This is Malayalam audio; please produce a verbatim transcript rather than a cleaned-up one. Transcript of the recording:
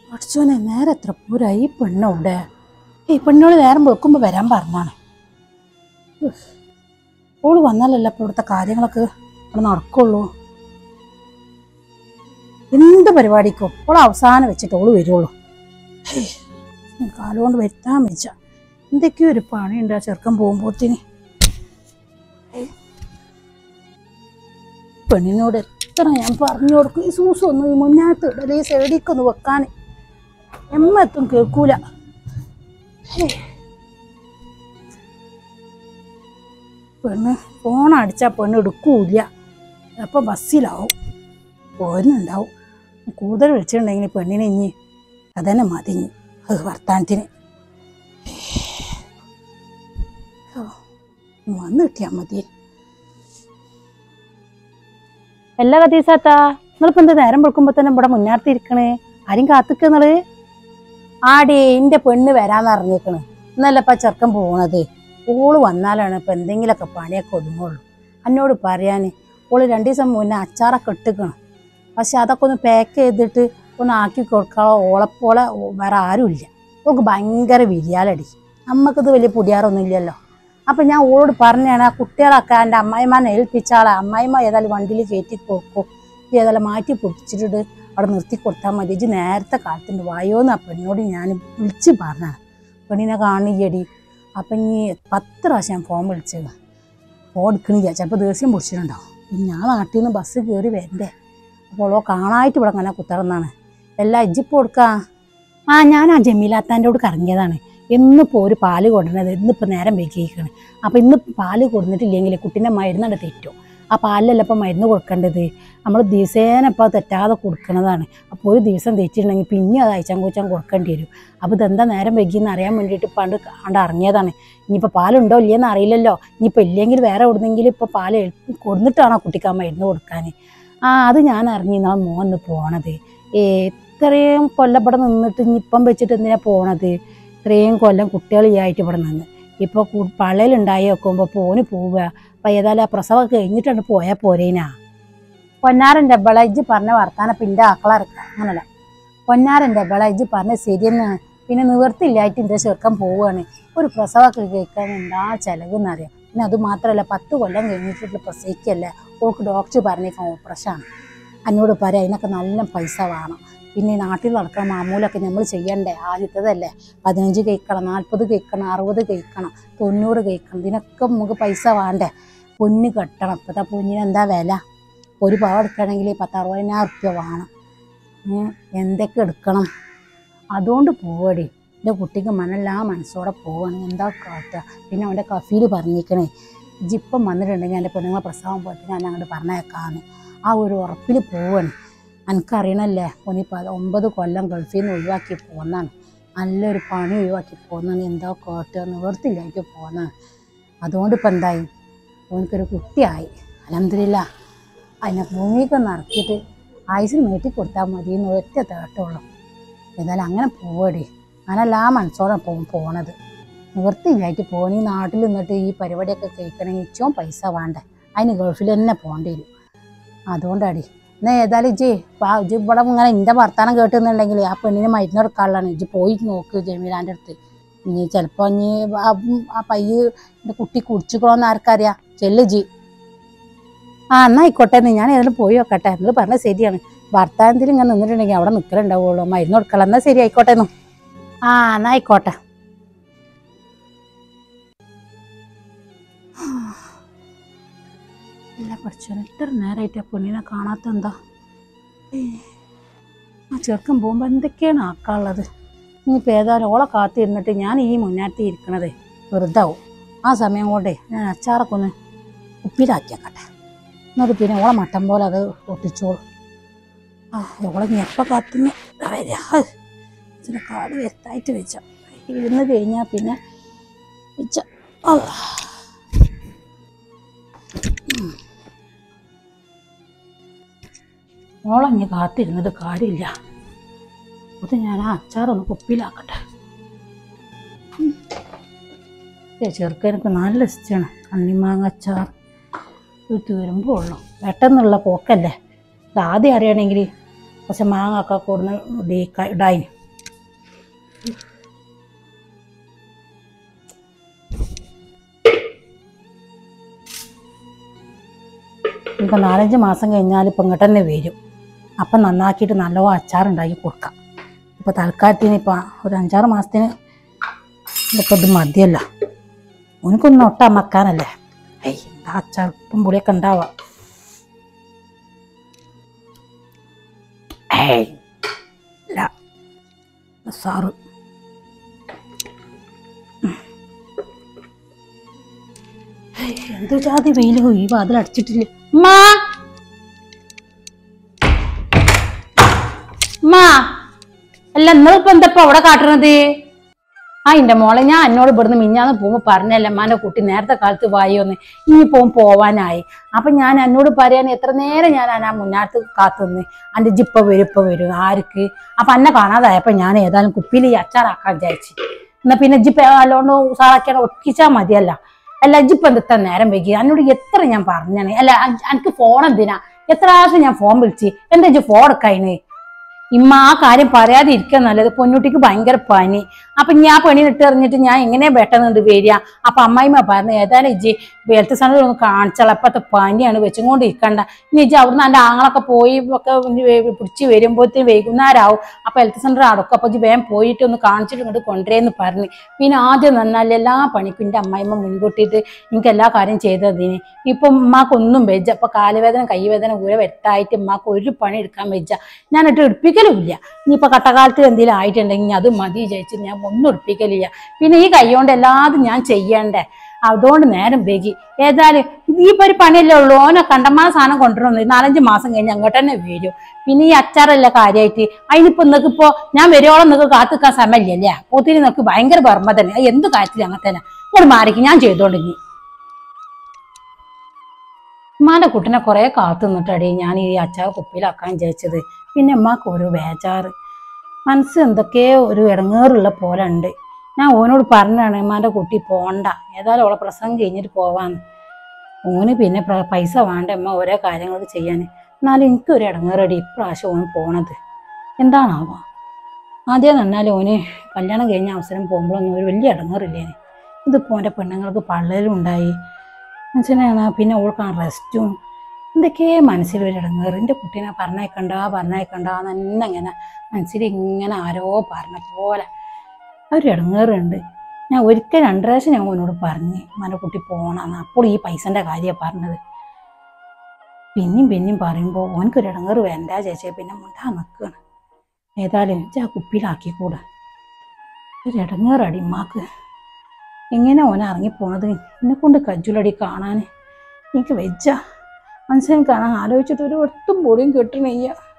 പഠിച്ചോനെ നേരെ എത്ര പൂരായി ഈ പെണ്ണവിടെ ഈ പെണ്ണോട് നേരം വെക്കുമ്പോൾ വരാൻ പറഞ്ഞാണ്. ഓള് വന്നാലല്ല ഇപ്പോൾ ഇവിടുത്തെ കാര്യങ്ങളൊക്കെ ഇവിടെ നടക്കുള്ളൂ. എന്ത് പരിപാടിക്കും ഓൾ അവസാനം വെച്ചിട്ട് ഓള് വരുള്ളൂ. കാലുകൊണ്ട് വരുത്താൻ വെച്ച എന്തൊക്കെയോ ഒരു പണിയുണ്ട് ആ ചെറുക്കൻ പോകുമ്പോത്തിന്. പെണ്ണിനോട് എത്ര ഞാൻ പറഞ്ഞു കൊടുക്കും ഈ സൂസൊന്നും ഈ മുന്നേത്ത് ഇടല് ഈ സൈഡിക്കൊന്ന് വെക്കാൻ. എമ്മത്തും കേൾക്കൂല. പെണ്ണ് ഫോൺ അടിച്ചാൽ പെണ്ണ് എടുക്കൂല. അപ്പം ബസ്സിലാവും പോരുന്നുണ്ടാവും. കൂടുതൽ വിളിച്ചിട്ടുണ്ടെങ്കിൽ പെണ്ണിനെ ഇഞ്ഞി അതന്നെ മതിഞ്ഞു അത് വർത്താനത്തിന് വന്ന് കിട്ടിയാൽ മതി. എല്ലാ കതീസാത്താ നിങ്ങളിപ്പോൾ എന്താ നേരം വെക്കുമ്പോൾ തന്നെ ഇവിടെ മുന്നേർത്തിരിക്കണേ? ആരും കാത്തിക്കുന്നത്? ആടേ എൻ്റെ പെണ്ണ് വരാന്ന് അറിഞ്ഞേക്കണ്. എന്നല്ലപ്പ ചെറുക്കൻ പോണത്. ഓള് വന്നാലാണ് ഇപ്പം എന്തെങ്കിലുമൊക്കെ പണിയൊക്കെ ഒതുങ്ങുള്ളൂ. എന്നോട് പറയാൻ ഓള് രണ്ട് ദിവസം മുന്നേ അച്ചാറൊക്കെ ഇട്ടിക്കണം. പക്ഷെ അതൊക്കെ ഒന്ന് പാക്ക് ചെയ്തിട്ട് ഒന്ന് ആക്കി കൊടുക്കാളോ ഓളെപ്പോലെ വേറെ ആരുമില്ല. ഓൾക്ക് ഭയങ്കര വിരിയാലടി. നമ്മക്കിത് വലിയ പുതിയാറൊന്നും ഇല്ലല്ലോ. അപ്പം ഞാൻ ഓളോട് പറഞ്ഞാണ് ആ കുട്ടികളൊക്കെ എൻ്റെ അമ്മായിമാനെ ഏൽപ്പിച്ചാളെ. അമ്മായിമ്മ ഏതായാലും വണ്ടിയിൽ കയറ്റി കൊടുക്കും. ഏതായാലും മാറ്റി പൊടിച്ചിട്ട് അവിടെ നിർത്തി കൊടുത്താൽ മതി. ഇജ്ജ് നേരത്തെ കാലത്തുണ്ട് വായോന്ന് ആ പെണ്ണോട് ഞാൻ വിളിച്ച് പറഞ്ഞാണ്. പെണ്ണിനെ കാണില്ലടി. അപ്പം ഇനി പത്ത് പ്രാവശ്യം ഞാൻ ഫോൺ വിളിച്ചത് ഫോൺ എടുക്കണില്ല. ചിലപ്പോൾ ദേഷ്യം പിടിച്ചിട്ടുണ്ടാവും. ഞാൻ നാട്ടിൽ നിന്ന് ബസ് കയറി വരണ്ടേ. അപ്പോൾ ഓളോ കാണാനായിട്ട് ഇവിടെ അങ്ങനെ കുത്തറന്നാണ്. എല്ലാം ഇജ്ജിപ്പോൾ കൊടുക്കാം. ആ ഞാൻ ആ ജമീലാത്താൻ്റെ കൂടെ കറങ്ങിയതാണ്. എന്നിപ്പോൾ ഒരു പാല് കൊടുക്കുന്നത് ഇന്നിപ്പോൾ നേരം വൈകിയിരിക്കണം. അപ്പോൾ ഇന്ന് പാല് കൊടുത്തിട്ടില്ലെങ്കിൽ കുട്ടീൻ്റെ മരുന്നുണ്ട് തെറ്റും. ആ പാലിലല്ല ഇപ്പോൾ മരുന്ന് കൊടുക്കേണ്ടത്. നമ്മൾ ദിവസേന ഇപ്പോൾ തെറ്റാതെ കൊടുക്കുന്നതാണ്. അപ്പോൾ ഒരു ദിവസം തെറ്റിട്ടുണ്ടെങ്കിൽ പിന്നെ അത് അയച്ചാൻ കുച്ചാൻ കൊടുക്കേണ്ടി വരും. അപ്പോൾ ഇതെന്താ നേരം വൈകിയെന്ന് അറിയാൻ വേണ്ടിയിട്ട് പണ്ട് കണ്ട് ഇറങ്ങിയതാണ്. ഇനിയിപ്പോൾ പാലുണ്ടോ ഇല്ലയെന്ന് അറിയില്ലല്ലോ. ഇനിയിപ്പോൾ ഇല്ലെങ്കിൽ വേറെ എവിടുന്നെങ്കിലും ഇപ്പോൾ പാല് കൊടുത്തിട്ടാണോ കുട്ടിക്ക് ആ മരുന്ന് കൊടുക്കാൻ? ആ അത് ഞാൻ അറിഞ്ഞിരുന്ന മോന്ന് പോണത്. ഇത്രയും കൊല്ലം ഇവിടെ നിന്നിട്ട് ഇനിയിപ്പം വെച്ചിട്ട് എന്തിനാണ് പോണത്? ഇത്രയും കൊല്ലം കുട്ടികളായിട്ട് ഇവിടെ നിന്ന് ഇപ്പോൾ പള്ളയിലുണ്ടായി വെക്കുമ്പോൾ പോന് പോവുക. അപ്പം ഏതായാലും ആ പ്രസവം കഴിഞ്ഞിട്ടാണ് പോയാൽ പോരേനാ. പൊന്നാരൻ്റെ ബളജ് പറഞ്ഞ വർത്താനം പിന്നെ ആക്കളറക്കാം അങ്ങനല്ല. പൊന്നാരൻ്റെ ബളജ് പറഞ്ഞ ശരിയെന്നാണ്. പിന്നെ നിവർത്തില്ലായിട്ട് എൻ്റെ ചെറുക്കം പോവുകയാണ്. ഒരു പ്രസവമൊക്കെ കേൾക്കാൻ എന്താ ചിലവെന്നറിയാം. പിന്നെ അത് മാത്രമല്ല പത്ത് കൊല്ലം കഴിഞ്ഞിട്ടുള്ള പ്രസവിക്കല്ല. ഓൾക്ക് ഡോക്ടർ പറഞ്ഞേക്കാൻ ഓപ്പറേഷനാണ്. എന്നോട് പറയാം അതിനൊക്കെ നല്ല പൈസ വേണം. പിന്നെ നാട്ടിൽ നടക്കണം മാമൂലൊക്കെ നമ്മൾ ചെയ്യണ്ടേ. ആദ്യത്തേതല്ലേ. പതിനഞ്ച് കഴിക്കണം, നാൽപ്പത് കഴിക്കണം, അറുപത് കഴിക്കണം, തൊണ്ണൂറ് കഴിക്കണം. ഇതിനൊക്കെ നമുക്ക് പൈസ വേണ്ടേ. പൊന്ന് കെട്ടണം. ഇപ്പോഴത്തെ പൊന്നിന് എന്താ വില? ഒരു പാവ എടുക്കണമെങ്കിൽ പത്തറുപതിനായിരം ഉറുപ്പ്യ വേണം. എന്തൊക്കെ എടുക്കണം? അതുകൊണ്ട് പോവടി. എൻ്റെ കുട്ടിക്ക് മനല്ലാ മനസ്സോടെ പോവാണ്. എന്താ കാട്ടുക? പിന്നെ അവൻ്റെ കഫീൽ പറഞ്ഞിരിക്കണേ ഇജിപ്പം വന്നിട്ടുണ്ടെങ്കിൽ എൻ്റെ പെണ്ണുങ്ങളെ പ്രസവം പോയിട്ട് ഞാൻ അങ്ങോട്ട് പറഞ്ഞേക്കാന്ന്. ആ ഒരു ഉറപ്പിൽ പോവാണ്. എനിക്കറിയണല്ലേ ഓനിപ്പോൾ ഒമ്പത് കൊല്ലം ഗൾഫിൽ നിന്ന് ഒഴിവാക്കി പോന്നാണ്. നല്ലൊരു പണി ഒഴിവാക്കി പോന്നാണ്. എന്താ കാട്ടുക? നിവർത്തില്ലായിട്ട് പോന്നാണ്. അതുകൊണ്ട് ഇപ്പം എന്തായി? ഓനിക്കൊരു കുട്ടിയായി. അൽഹംദുലില്ലാ. അതിനെ ഭൂമിക്കൊന്ന് ഇറക്കിയിട്ട് ആയുസിന് നീട്ടി കൊടുത്താൽ മതി എന്ന് ഒറ്റ തേട്ടമുള്ളൂ. ഏതായാലും അങ്ങനെ പോവടി. ഞാനെല്ലാ മനസ്സോടെ പോകും പോണത്. നിവർത്തില്ലായിട്ട് പോകണം. ഈ നാട്ടിൽ നിന്നിട്ട് ഈ പരിപാടിയൊക്കെ കഴിക്കണമെങ്കിൽ ഇച്ചവും പൈസ വേണ്ടേ. അതിന് ഗൾഫിൽ തന്നെ പോകേണ്ടി വരും. അതുകൊണ്ടടി എന്നാൽ ഏതായാലും ഇജ്ജ് ഇജ്ജ് ഇവിടെ ഇങ്ങനെ എൻ്റെ വർത്താനം കേട്ടുന്നുണ്ടെങ്കിൽ ആ പെണ്ണിനെ മരുന്ന് എടുക്കാനുള്ളതാണ്. ഇജ്ജ് പോയി നോക്ക് ജമീലാൻ്റെ അടുത്ത്. ഇനി ചിലപ്പോൾ ഇനി ആ പയ്യ് എൻ്റെ കുട്ടി കുടിച്ചിക്കണമെന്ന് ആർക്കറിയാം. ചെല്ല് ജി. ആ എന്നാൽ ആയിക്കോട്ടെ. എന്ന് ഞാൻ ഏതായാലും പോയി നോക്കട്ടെ. എന്നിട്ട് പറഞ്ഞത് ശരിയാണ്. വർത്താനത്തിൽ ഇങ്ങനെ നിന്നിട്ടുണ്ടെങ്കിൽ അവിടെ നിൽക്കലുണ്ടാവുള്ളൂ. മരുന്ന് കൊടുക്കണം. എന്നാൽ ശരി ആയിക്കോട്ടെ. എന്നു ആ എന്നാൽ ആയിക്കോട്ടെ. ഇല്ല പഠിച്ചോ എത്ര നേരമായിട്ട് ആ പെണ്ണിനെ കാണാത്ത എന്താ? ആ ചെറുക്കൻ പോകുമ്പോൾ എന്തൊക്കെയാണ് ആക്കാനുള്ളത്? ഇനിയിപ്പോൾ ഏതായാലും ഓളെ കാത്തിരുന്നിട്ട് ഞാൻ ഈ മുന്നേറ്റി ഇരിക്കണത് വെറുതാവും. ആ സമയം കൊണ്ടേ ഞാൻ അച്ചാറൊക്കെ ഒന്ന് ഉപ്പിലാക്കിയാക്കട്ടെ. എന്നിട്ട് പിന്നെ ഓളെ മട്ടം പോലെ അത് ഒട്ടിച്ചോളും. ആ ഓളെ ഞെപ്പം കാത്തുനിന്ന് വരാ. ഇതിന് കാട് വ്യക്തമായിട്ട് വെച്ച ഇരുന്ന് കഴിഞ്ഞാൽ പിന്നെ വെച്ച ഓളഞ്ഞ് കാത്തിരുന്നിട്ട് കാര്യമില്ല. അത് ഞാൻ ആ അച്ചാറൊന്ന് കുപ്പിയിലാക്കട്ടെ. ചെറുക്കനൊക്കെ നല്ല ഇഷ്ടമാണ് കണ്ണിമാങ്ങ അച്ചാർ. വീട്ടിൽ വരുമ്പോൾ ഉള്ളു പെട്ടെന്നുള്ള പോക്കല്ലേ. ഇത് ആദ്യം അറിയണമെങ്കിൽ പക്ഷെ മാങ്ങ ഒക്കെ കൊടുന്ന് ഇടായിന് ഇനിയിപ്പോൾ നാലഞ്ച് മാസം കഴിഞ്ഞാൽ ഇപ്പം ഇങ്ങോട്ട് തന്നെ വരും. അപ്പം നന്നാക്കിയിട്ട് നല്ലോണം അച്ചാറുണ്ടാക്കി കൊടുക്കാം. ഇപ്പോൾ തൽക്കാലത്തിന് ഇപ്പം ഒരു അഞ്ചാറ് മാസത്തിന് ഇപ്പം ഇത് മതിയല്ല. ഓനക്കൊന്നും ഒട്ടാ മക്കാനല്ലേ. ഏയ് എന്താ അച്ചാർ ഉപ്പും പുളിയൊക്കെ ഉണ്ടാവാം. ഏയ് ഇല്ല സാറ് എന്ത് ജാതി വെയിലോ ഈ വാതിൽ അടച്ചിട്ടില്ല. ഉമ്മാ ഉമ്മാ അല്ല നിങ്ങളിപ്പോ എന്തപ്പോ അവിടെ കാട്ടണത്? ആ എന്റെ മോളെ ഞാൻ എന്നോട് ഇവിടുന്ന് മിഞ്ഞാന്ന് പോകുമ്പോ പറഞ്ഞല്ലേ അമ്മാന്റെ കുട്ടി നേരത്തെ കാലത്ത് വായോന്ന് ഇനി പോകും പോവാനായി. അപ്പൊ ഞാൻ എന്നോട് പറയാൻ എത്ര നേരം ഞാൻ ആ മുന്നാട്ട് കാത്തുനിന്ന് അന്റെ ജിപ്പ വരും ഇപ്പൊ വരും ആർക്ക്. അപ്പൊ എന്നെ കാണാതായപ്പോ ഞാൻ ഏതായാലും കുപ്പിയിൽ ഈ അച്ചാറാക്കാൻ വിചാരിച്ചു. എന്നാ പിന്നെ ജിപ്പ അല്ലോണ്ട് ഉസാറാക്കിയാണ് ഒട്ടിച്ചാ മതിയല്ല. അല്ല ജിപ്പ എന്തിത്താ നേരം വൈകി എന്നോട് എത്ര ഞാൻ പറഞ്ഞാണ്. അല്ല എനിക്ക് ഫോൺ എന്തിനാ എത്ര പ്രാവശ്യം ഞാൻ ഫോൺ വിളിച്ച് എന്താ ഇജ്ജ് ഫോൺ എടുക്കായിന്? ഇമ്മ ആ കാര്യം പറയാതെ ഇരിക്കുക നല്ലത്. പൊന്നൂട്ടിക്ക് ഭയങ്കര പനി. അപ്പൊ ഞാൻ പണി ഇട്ട് എറിഞ്ഞിട്ട് ഞാൻ എങ്ങനെ പെട്ടെന്നുണ്ട് വരിക. അപ്പൊ അമ്മായിമ്മ പറഞ്ഞു ഏതായാലും ഇജ്ജി ഹെൽത്ത് സെന്ററിൽ ഒന്ന് കാണിച്ചാൽ അപ്പത്തെ പനിയാണ് വെച്ചുകൊണ്ട് ഇരിക്കണ്ട. ഇനി ഇജ്ജി അവിടുന്ന് എൻ്റെ ആങ്ങളൊക്കെ പോയി ഒക്കെ പിടിച്ച് വരുമ്പോഴത്തേന് വൈകുന്നേരമാവും. അപ്പൊ ഹെൽത്ത് സെന്റർ അടക്കും. അപ്പൊ ഇജ്ജി വേഗം പോയിട്ട് ഒന്ന് കാണിച്ചിട്ട് ഇങ്ങോട്ട് കൊണ്ടുവരേന്ന് പറഞ്ഞു. പിന്നെ ആദ്യം നന്നാൽ എല്ലാ പണിക്കും എൻ്റെ അമ്മായിമ്മ മുൻകൂട്ടിയിട്ട് എനിക്ക് എല്ലാ കാര്യം ചെയ്തതിന്. ഇപ്പൊ ഉമ്മാക്കൊന്നും വെച്ച അപ്പൊ കാലുവേദന കൈവേദന ഊര വെട്ടായിട്ട് ഉമ്മാക്ക് ഒരു പണി എടുക്കാൻ വെച്ച ഞാനിട്ട് എടുപ്പിക്ക ഇല്ല. ഇനിയിപ്പൊ കട്ടകാലത്ത് എന്തെങ്കിലും ആയിട്ടുണ്ടെങ്കിൽ അത് മതി വിചാരിച്ചു ഞാൻ ഒന്നും ഉറപ്പിക്കലില്ല. പിന്നെ ഈ കൈ കൊണ്ട് എല്ലാതും ഞാൻ ചെയ്യണ്ടേ, അതുകൊണ്ട് നേരം വൈകി. ഏതായാലും ഇപ്പൊ ഒരു പണിയല്ലേ ഉള്ളൂ. ഓനെ കണ്ടമാന സാധനം കൊണ്ടുവന്നു നാലഞ്ച് മാസം കഴിഞ്ഞ് അങ്ങോട്ട് തന്നെ വരും. പിന്നെ ഈ അച്ചാറല്ല കാര്യമായിട്ട് അതിനിപ്പോ നിനക്ക് ഇപ്പോ ഞാൻ വരുവോളം നിങ്ങൾക്ക് കാത്തിക്കാൻ സമയമില്ലല്ലേ. ഒത്തിരി നിനക്ക് ഭയങ്കര ബർമ്മ തന്നെ എന്ത് കാര്യത്തിലും അങ്ങനെ തന്നെ ഇങ്ങോട്ട് മാറിക്ക് ഞാൻ ചെയ്തോണ്ടെങ്കിൽ. ഉമ്മാന്റെ കുട്ടിനെ കുറെ കാത്തു നിന്നിട്ടടി ഞാൻ ഈ അച്ചാർ കുപ്പിയിലാക്കാൻ വിചാരിച്ചത്. പിന്നെ ഉമ്മാക്ക് ഓരോ ബേജാറ് മനസ്സ് എന്തൊക്കെയോ ഒരു ഇടങ്ങേറുള്ള പോലെ ഉണ്ട്. ഞാൻ ഓനോട് പറഞ്ഞാണ് ഉമ്മാന്റെ കുട്ടി പോണ്ട ഏതായാലും അവളെ പ്രസംഗം കഴിഞ്ഞിട്ട് പോവാന്ന്. ഓന് പിന്നെ പൈസ വേണ്ട ഉമ്മ ഓരോ കാര്യങ്ങൾ ചെയ്യാൻ. എന്നാലും എനിക്കൊരു ഇടങ്ങേറടി ഇപ്രാവശ്യം ഓന് പോണത് എന്താണാവോ. ആദ്യം നന്നാലും ഓന് കല്യാണം കഴിഞ്ഞ അവസരം പോകുമ്പോഴൊന്നും ഒരു വലിയ ഇടങ്ങേറില്ലേന്. ഇതിപ്പോൾ ഓൻ്റെ പെണ്ണുങ്ങൾക്ക് പള്ളലും ഉണ്ടായി മനസ്സിലാണ്. പിന്നെ ഓൾക്കാണ് റെസ്റ്റും എന്തൊക്കെ മനസ്സിലൊരു ഇടങ്ങേറ്. എൻ്റെ കുട്ടീനെ പറഞ്ഞേക്കണ്ട പറഞ്ഞേക്കണ്ട തന്നെ ഇങ്ങനെ മനസ്സിൽ ഇങ്ങനെ ആരോ പറഞ്ഞ പോലെ ഒരു ഇടങ്ങേറുണ്ട്. ഞാൻ ഒരിക്കൽ രണ്ട് പ്രാവശ്യം ഞാൻ ഓനോട് പറഞ്ഞ് മന കുട്ടി പോകണമെന്ന്. അപ്പോൾ ഈ പൈസൻ്റെ കാര്യമാണ് പറഞ്ഞത്. പിന്നെയും പിന്നെയും പറയുമ്പോൾ ഓനക്കൊരു ഇടങ്ങേറ് വേണ്ട ചേച്ചി പിന്നെ മുണ്ടാ നിൽക്കുകയാണ്. ഏതായാലും ആ കുപ്പിയിലാക്കിക്കൂടെ ഒരു ഇടങ്ങേറടി ഉമ്മാക്ക്. എങ്ങനെ ഓന ഇറങ്ങിപ്പോണത് എന്നെ കൊണ്ട് കജ്ജുലടി കാണാൻ എനിക്ക് വെച്ച മനസ്സിനെ കാണാൻ ആലോചിച്ചിട്ട് ഒരു ഒട്ടും പൊടിയും കെട്ടണില്ല.